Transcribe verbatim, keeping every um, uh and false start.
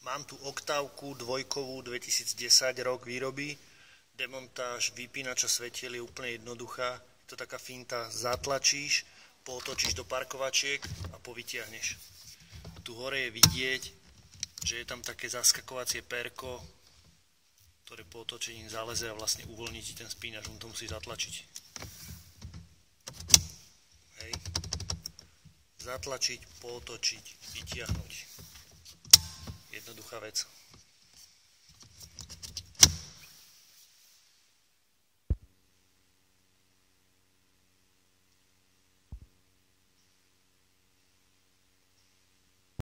Mám tu oktávku dvojkovú dvetisícdesať rok výroby. Demontáž vypínača svetiel je úplne jednoduchá. Je to taká finta, zatlačíš, pootočíš do parkovačiek a povytiahneš. Tu hore je vidieť, že je tam také zaskakovacie perko, ktoré po otočení zaleze a vlastne uvoľní ti ten spínač, on to musí zatlačiť. Hej. Zatlačiť, pootočiť, vytiahnuť. Jednoduchá vec.